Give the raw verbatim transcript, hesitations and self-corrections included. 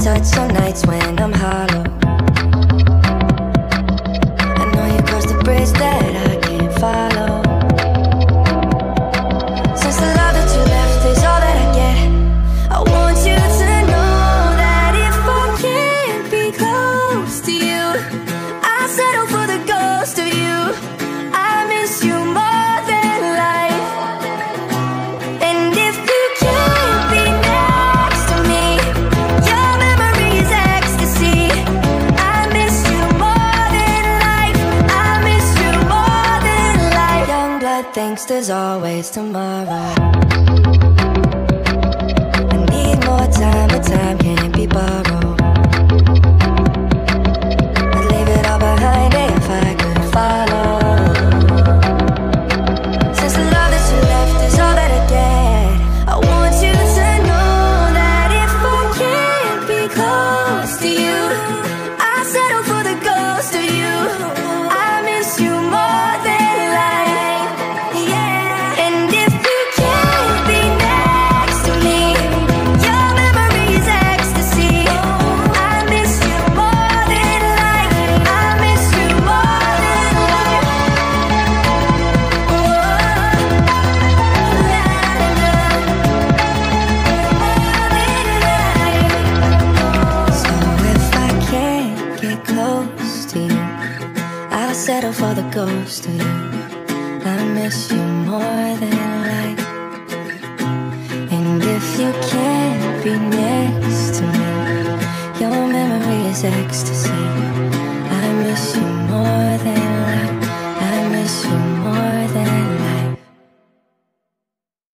touch on nights when I'm hollow. I know you crossed the bridge that I can't follow. Since the love that you left is all that I get, I want you to know that if I can't be close to you, I'll settle for the ghost of you. I miss you more than life. And if you can't be next to me, your memory is ecstasy. I miss you more than life. I miss you more than life. Young blood thinks there's always tomorrow. I need more time, but time can't be borrowed. I'd leave it all behind if I could follow. Since the love that you left is all that I get, I want you to know that if I can't be close to you, I'll settle for the ghost of you. I miss you more than life, yeah. And if you can't be next to me, your memory is ecstasy. I miss you more than life. I miss you more than life. So if I can't get close to you, I'll settle for the ghost of you. I miss you more than life. And if you can't be next to me, your memory is ecstasy. I miss you more than life. I miss you more